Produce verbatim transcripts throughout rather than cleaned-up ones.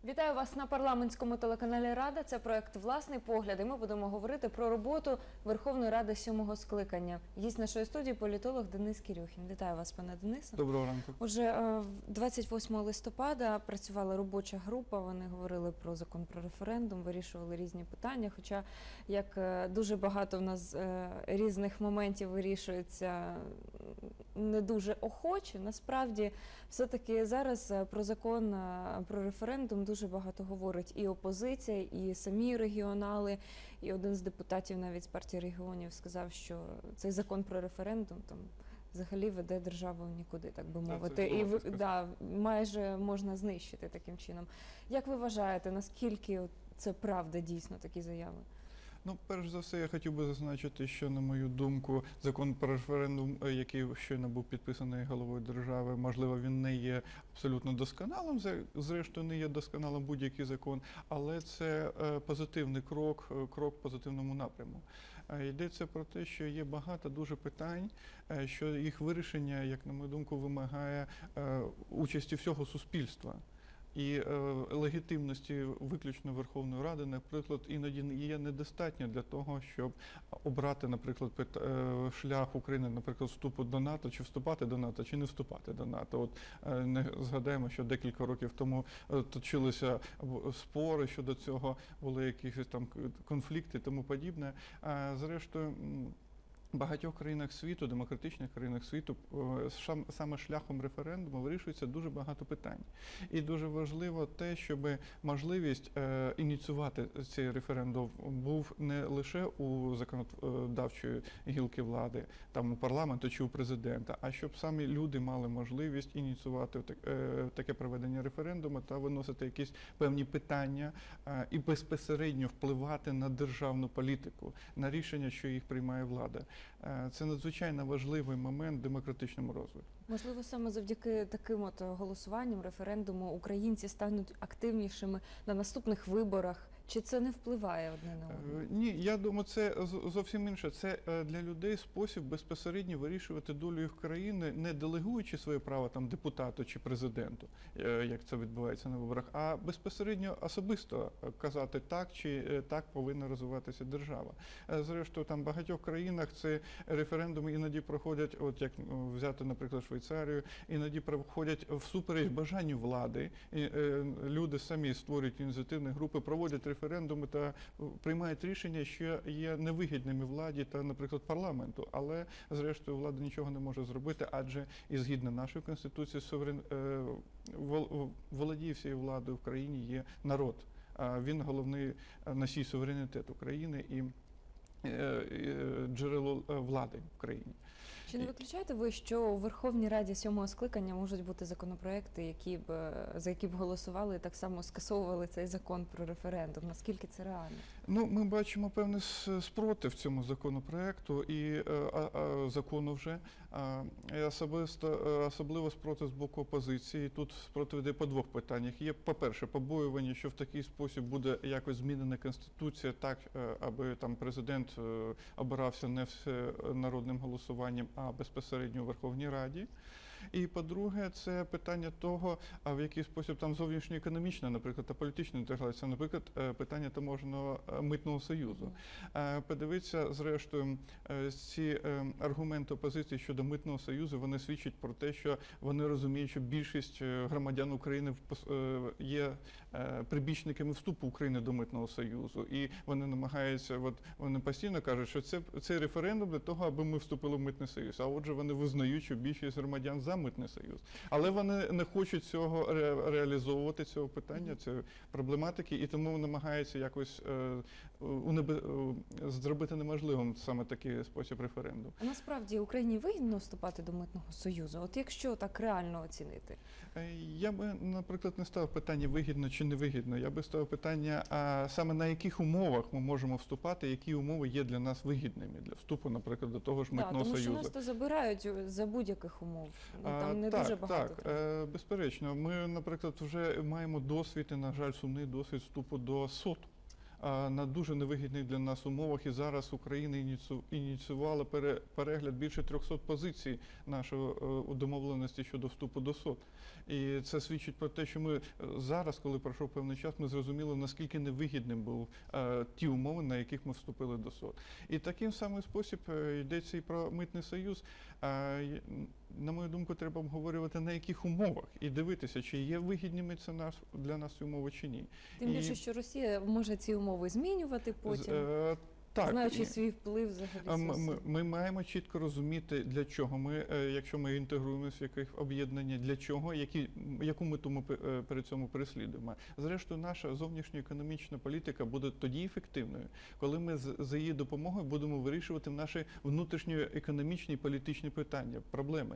Вітаю вас на парламентському телеканалі «Рада». Це проект «Власний погляд» і ми будемо говорити про роботу Верховної Ради сьомого скликання. Гість нашої студії – політолог Денис Кирюхін. Вітаю вас, пане Денисе. Доброго ранку. Отже, двадцять восьмого листопада працювала робоча група, вони говорили про закон про референдум, вирішували різні питання, хоча як дуже багато в нас різних моментів вирішується не дуже охоче, насправді все-таки зараз про закон про референдум дуже багато говорить і опозиція, і самі регіонали, і один з депутатів навіть з партії регіонів сказав, що цей закон про референдум там взагалі веде державу нікуди, так би мовити, і да, майже можна знищити таким чином. Як ви вважаєте, наскільки це правда дійсно такі заяви? Ну, перш за все, я хотів би зазначити, що, на мою думку, закон про референдум, який щойно був підписаний головою держави, можливо, він не є абсолютно досконалим, зрештою не є досконалим будь-який закон, але це позитивний крок, крок в позитивному напряму. Йдеться про те, що є багато дуже питань, що їх вирішення, як на мою думку, вимагає участі всього суспільства. І е, легітимності виключно Верховної Ради, наприклад, іноді є недостатньо для того, щоб обрати, наприклад, е, шлях України, наприклад, вступу до НАТО, чи вступати до НАТО, чи не вступати до НАТО. От е, не згадаємо, що декілька років тому е, точилися спори щодо цього, були якісь там конфлікти і тому подібне. А зрештою, в багатьох країнах світу, демократичних країнах світу, саме шляхом референдуму вирішується дуже багато питань. І дуже важливо те, щоб можливість ініціювати цей референдум був не лише у законодавчої гілки влади, там у парламенту чи у президента, а щоб самі люди мали можливість ініціювати таке проведення референдуму та виносити якісь певні питання і безпосередньо впливати на державну політику, на рішення, що їх приймає влада. Це надзвичайно важливий момент в демократичному розвитку. Можливо, саме завдяки таким от голосуванням, референдуму, українці стануть активнішими на наступних виборах? Чи це не впливає одне на одне? Ні, я думаю, це зовсім інше. Це для людей спосіб безпосередньо вирішувати долю їх країни, не делегуючи своє право там депутату чи президенту, як це відбувається на виборах, а безпосередньо особисто казати так чи так повинна розвиватися держава. Зрештою, там в багатьох країнах це референдуми іноді проходять, от як взяти, наприклад, Швейцарію, іноді проходять всупереч бажанню влади. І, е, люди самі створюють ініціативні групи, проводять референдуми та приймають рішення, що є невигідними владі та, наприклад, парламенту. Але, зрештою, влада нічого не може зробити, адже і згідно нашої Конституції суверен... е, володіє всією владою в країні є народ. Він головний носій суверенітету країни і джерело влади в країні. Чи не виключаєте ви, що у Верховній Раді сьомого скликання можуть бути законопроекти, які б, за які б голосували і так само скасовували цей закон про референдум? Наскільки це реально? Ну, ми бачимо певний спротив цьому законопроекту і а, а, закону вже. А, і особисто, особливо спротив з боку опозиції. Тут спротив йде по двох питаннях. Є, по-перше, побоювання, що в такий спосіб буде якось змінена Конституція так, аби там президент обирався не народним голосуванням, а безпосередньо у Верховній Раді. І, по-друге, це питання того, а в який спосіб там зовнішньоекономічна, наприклад, та політична інтеграція, наприклад, питання таможенного митного союзу. Подивіться, зрештою, ці аргументи опозиції щодо митного союзу, вони свідчать про те, що вони розуміють, що більшість громадян України є прибічниками вступу України до митного союзу. І вони намагаються, от, вони постійно кажуть, що це, це референдум для того, аби ми вступили в митний союз. А отже, вони визнають, що більшість громадян за митний союз. Але вони не хочуть цього ре, реалізовувати, цього питання, цієї проблематики, і тому намагаються якось е, унебе, е, зробити неможливим саме такий спосіб референдуму. А насправді Україні вигідно вступати до митного союзу? От якщо так реально оцінити? Я би, наприклад, не ставив питання вигідно чи невигідно. Я би ставив питання, а саме на яких умовах ми можемо вступати, які умови є для нас вигідними для вступу, наприклад, до того ж митного да, тому союзу. Тому що нас то забирають за будь-яких умов. Ну, там не так, дуже багато. Так, так, безперечно. Ми, наприклад, вже маємо досвід, і, на жаль, сумний досвід вступу до СОТу. а, на дуже невигідних для нас умовах. І зараз Україна ініцію- ініціювала пере- перегляд більше трьохсот позицій нашої домовленості щодо вступу до СОТ. І це свідчить про те, що ми е, зараз, коли пройшов певний час, ми зрозуміли, наскільки невигідним був е, ті умови, на яких ми вступили до СОТ. І таким самим спосіб е, йдеться і про митний союз. Е, й- на мою думку, треба обговорювати, на яких умовах, і дивитися, чи є вигідними це нас для нас ці умови чи ні. Тим І- більше, що Росія може ці умови змінювати З- потім, е, так, знаючи і- свій вплив взагалі. А Ми, ми, сусідів. ми маємо чітко розуміти, для чого ми, е, якщо ми інтегруємося в яких об'єднання, для чого, які, яку мету ми пе- е, перед цьому переслідуємо. Зрештою, наша зовнішньоекономічна політика буде тоді ефективною, коли ми з- за її допомогою будемо вирішувати наші внутрішньоекономічні і політичні питання, проблеми.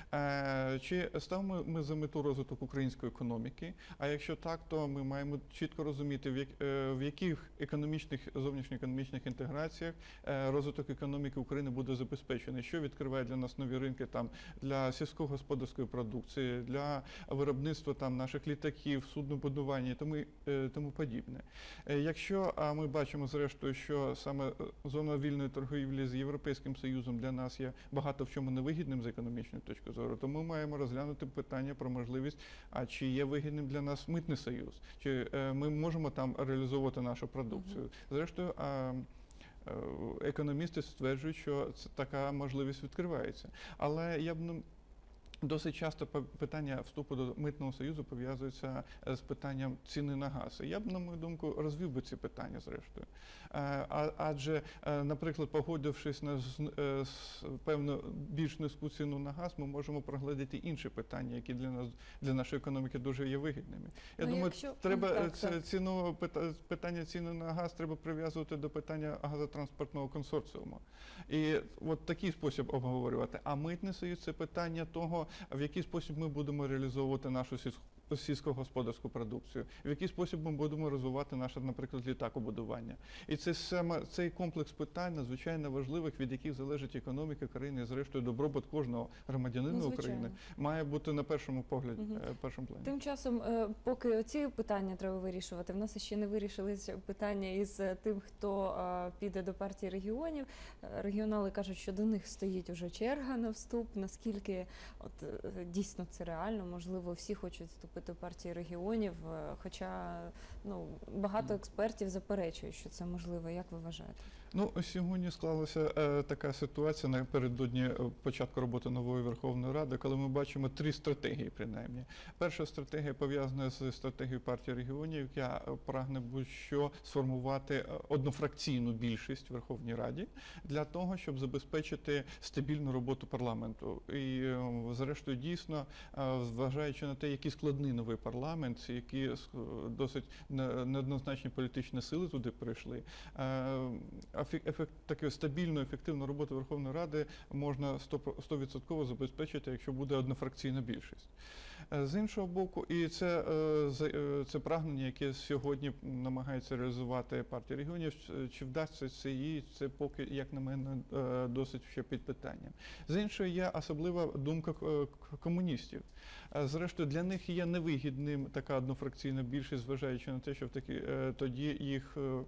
Е, Чи ставимо ми за мету розвиток української економіки? А якщо так, то ми маємо чітко розуміти, в, як, е, в яких економічних, зовнішньоекономічних інтеграціях е, розвиток економіки України буде забезпечений, що відкриває для нас нові ринки там для сільськогосподарської продукції, для виробництва там наших літаків, суднобудування і тому, е, тому подібне. Е, Якщо а ми бачимо зрештою, що саме е, зона вільної торгівлі з Європейським Союзом для нас є багато в чому невигідним з економічної точки зору, то ми маємо розглянути питання про можливість, а чи є вигідним для нас митний союз, чи е, ми можемо там реалізовувати нашу продукцію. Зрештою, а, е, економісти стверджують, що це така можливість відкривається. Але я б не досить часто пе- питання вступу до митного союзу пов'язується е, з питанням ціни на газ. І я б, на мою думку, розвів би ці питання зрештою. Е, а- Адже, е, наприклад, погодившись на з- е, с- певну більш низьку ціну на газ, ми можемо проглядати інші питання, які для нас для нашої економіки дуже є вигідними. Я Ну, думаю, якщо- треба так, це так. ціну пита- питання ціни на газ треба прив'язувати до питання газотранспортного консорціуму. І от такий спосіб обговорювати. А митний союз це питання того, в який спосіб ми будемо реалізовувати нашу сільську сільськогосподарську продукцію, в який спосіб ми будемо розвивати наше, наприклад, літакобудування. І це саме цей комплекс питань надзвичайно важливих, від яких залежить економіка країни, і зрештою добробут кожного громадянина Ну, України, звичайно. має бути на першому погляді, Мгм. е, першому плані. Тим часом, е, поки оці питання треба вирішувати, в нас ще не вирішилися питання із е, тим, хто е, піде до партії регіонів. Е, Регіонали кажуть, що до них стоїть уже черга на вступ. Наскільки от е, дійсно це реально? Можливо, всі хочуть вступити до партії регіонів, е, хоча ну багато Мгм. експертів заперечують, що це можливо. Як ви вважаєте? Ну, сьогодні склалася е, така ситуація напередодні е, початку роботи нової Верховної Ради, коли ми бачимо три стратегії, принаймні. Перша стратегія пов'язана з стратегією партії регіонів, яка е, прагне будь-що сформувати е, однофракційну більшість в Верховній Раді для того, щоб забезпечити стабільну роботу парламенту. І, е, зрештою, дійсно, е, зважаючи на те, який складний новий парламент, які е, досить не- неоднозначні політичні сили туди прийшли, е, ефек- ефект, таку стабільну, ефективну роботу Верховної Ради можна сто відсотків забезпечити, якщо буде однофракційна більшість. Е, З іншого боку, і це, е, за- е, це прагнення, яке сьогодні намагається реалізувати партія регіонів, Ч- чи вдасться це їй, це поки, як на мене, е, досить ще під питанням. З іншої, є особлива думка е, к- комуністів. Е, Зрештою, для них є невигідним така однофракційна більшість, зважаючи на те, що в такі, е, тоді їх е,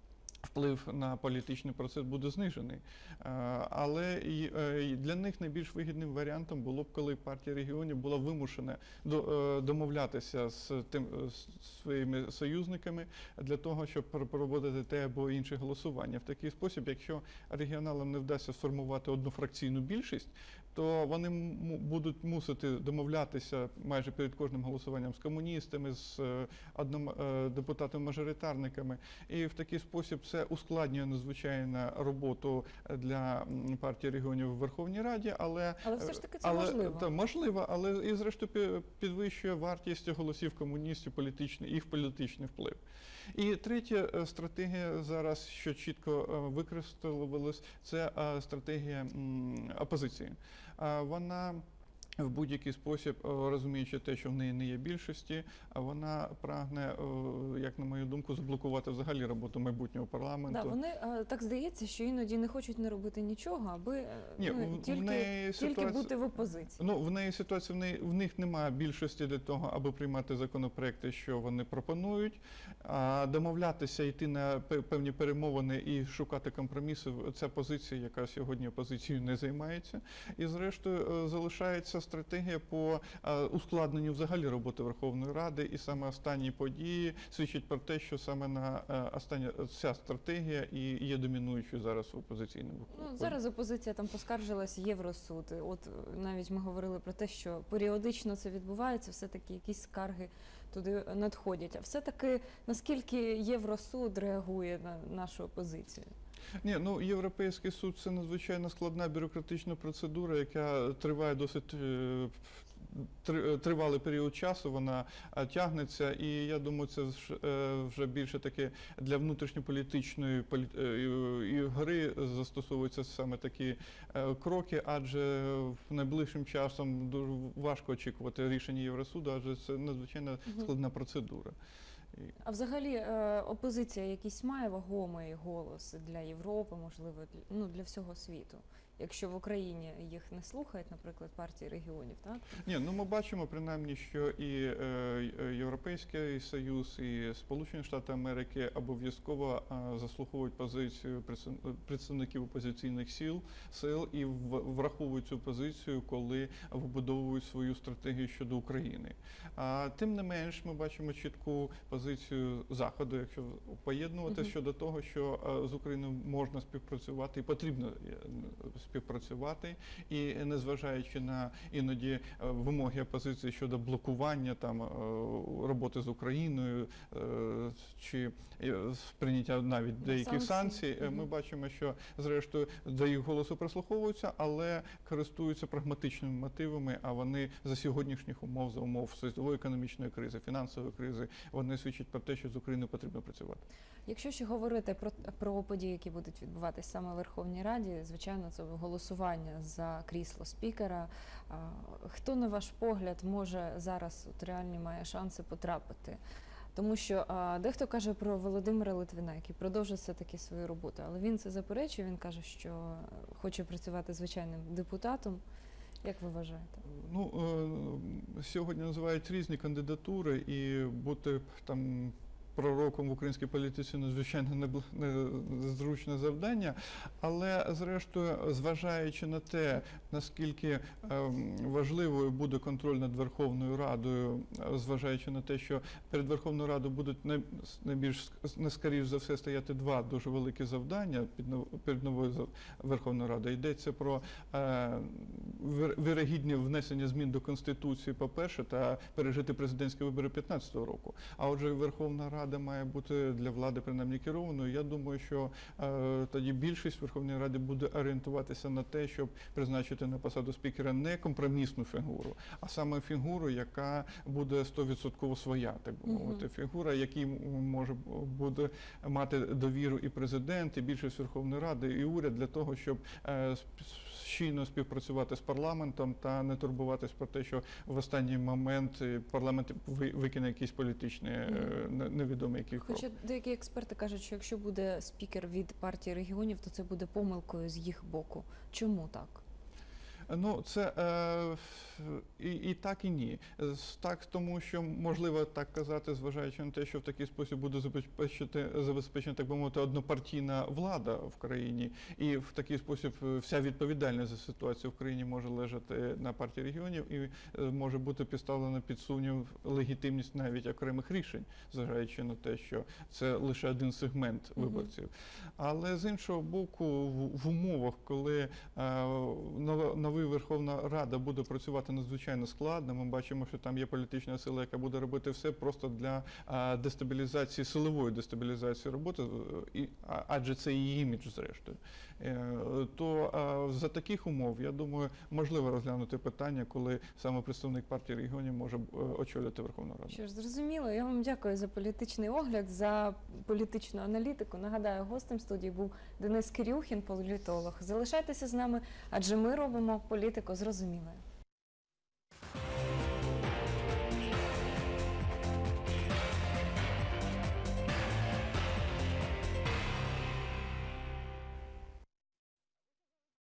вплив на політичний процес буде знижений. Е, Але і, е, і для них найбільш вигідним варіантом було б, коли партія регіонів була вимушена до- е, домовлятися з тим з своїми союзниками для того, щоб пр- проводити те або інше голосування. В такий спосіб, якщо регіоналам не вдасться сформувати однофракційну більшість, то вони м- будуть мусити домовлятися майже перед кожним голосуванням з комуністами, з е, одним е, депутатами-мажоритарниками. І в такий спосіб це ускладнює надзвичайно роботу для м, партії регіонів в Верховній Раді, але Але все ж таки це але, можливо. Та, можливо, але і зрештою пі- підвищує вартість голосів комуністів, політичний, їх політичний вплив. І третя е, стратегія зараз, що чітко е, використовувалась, це е, стратегія м, опозиції. Е, Вона в будь-який спосіб, е, розуміючи те, що в неї не є більшості, а вона прагне, е, як на мою думку, заблокувати взагалі роботу майбутнього парламенту. Да, вони е, так здається, що іноді не хочуть не робити нічого, аби е, Ні, ну, в- в тільки, неї тільки ситуація- бути в опозиції. Ну, в неї ситуація, в, неї, в них немає більшості для того, аби приймати законопроекти, що вони пропонують, а домовлятися, йти на пе- певні перемовини і шукати компроміси. Ця позиція, яка сьогодні опозицією не займається. І зрештою е, залишається стратегія по е, ускладненню взагалі роботи Верховної Ради. І саме останні події свідчать про те, що саме на е, остання ця стратегія і є домінуючою зараз у опозиційному. Ну, зараз опозиція там поскаржилась Євросуд. От е, навіть ми говорили про те, що періодично це відбувається, все-таки якісь скарги туди надходять. А все-таки наскільки Євросуд реагує на нашу опозицію? Ні, ну Європейський суд це надзвичайно складна бюрократична процедура, яка триває досить е, три- тривалий період часу. Вона е, тягнеться, і я думаю, це ж, е, вже більше таке для внутрішньополітичної полі- е, і- і гри застосовуються саме такі е, кроки, адже в найближчим часом дуже важко очікувати рішення Євросуду, адже це надзвичайно Мгм. складна процедура. І- А взагалі е, опозиція якийсь має вагомий голос для Європи, можливо, для, ну, для всього світу? Якщо в Україні їх не слухають, наприклад, партії регіонів, так? Ні, ну ми бачимо принаймні, що і е, е, Європейський Союз, і Сполучені Штати Америки обов'язково е, заслуховують позицію представ- представників опозиційних сил, сил і в- враховують цю позицію, коли вибудовують свою стратегію щодо України. А тим не менш, ми бачимо чітку позицію Заходу, якщо поєднувати Мгм. щодо того, що е, з Україною можна співпрацювати і потрібно е, співпрацювати, і незважаючи на іноді е, вимоги опозиції щодо блокування там е, роботи з Україною е, чи е, прийняття навіть деяких Санкцій. санкцій, е, ми Мгм. бачимо, що зрештою до їх голосу прислуховуються, але користуються прагматичними мотивами. А вони за сьогоднішніх умов, за умов світової економічної кризи, фінансової кризи, вони свідчать про те, що з Україною потрібно працювати. Якщо ще говорити про, про події, які будуть відбуватись саме в Верховній Раді, звичайно, це голосування за крісло спікера. А, Хто, на ваш погляд, може зараз от реальні має шанси потрапити? Тому що а, дехто каже про Володимира Литвина, який продовжує все-таки свою роботу, але він це заперечує, він каже, що хоче працювати звичайним депутатом. Як ви вважаєте? Ну, е, сьогодні називають різні кандидатури, і бути там пророком в українській політиці надзвичайно небл- незручне завдання, але зрештою, зважаючи на те, наскільки ем, важливою буде контроль над Верховною Радою, е, зважаючи на те, що перед Верховною Радою будуть най- найбільш не скоріш за все стояти два дуже великі завдання під нов- перед новою за- Верховною Радою. Йдеться про е, вир- вірогідне внесення змін до Конституції, по-перше, та пережити президентські вибори п'ятнадцятого року. А отже, Верховна Рада має бути для влади принаймні керованою. Я думаю, що е, тоді більшість Верховної Ради буде орієнтуватися на те, щоб призначити на посаду спікера не компромісну фігуру, а саме фігуру, яка буде сто відсотків своя, так би Мгм. мовити. Фігура, якій м- може буде мати довіру і президент, і більшість Верховної Ради, і уряд для того, щоб е, сп- щільно співпрацювати з парламентом та не турбуватись про те, що в останній момент е, парламент ви- викине якийсь політичний е, не- невідомий який крок. Хоча деякі експерти кажуть, що якщо буде спікер від партії регіонів, то це буде помилкою з їх боку. Чому так? Ну, це е, і, і так, і ні. З- Так, тому що можливо так казати, зважаючи на те, що в такий спосіб буде забезпечити, забезпечена, так би мовити, однопартійна влада в країні, і в такий спосіб е, вся відповідальність за ситуацію в країні може лежати на партії регіонів, і е, може бути підставлена під сумнів легітимність навіть окремих рішень, зважаючи на те, що це лише один сегмент Мгм. виборців. Але з іншого боку, в, в умовах, коли е, нова, новий Верховна Рада буде працювати надзвичайно складно, ми бачимо, що там є політична сила, яка буде робити все просто для е, дестабілізації, силової дестабілізації роботи, е, і, а- адже це її імідж, зрештою. Е, то е, за таких умов, я думаю, можливо розглянути питання, коли саме представник партії регіонів може е, очолювати Верховну Раду. Що ж, зрозуміло. Я вам дякую за політичний огляд, за політичну аналітику. Нагадаю, гостем студії був Денис Кирюхін, політолог. Залишайтеся з нами, адже ми робимо політику зрозумілою.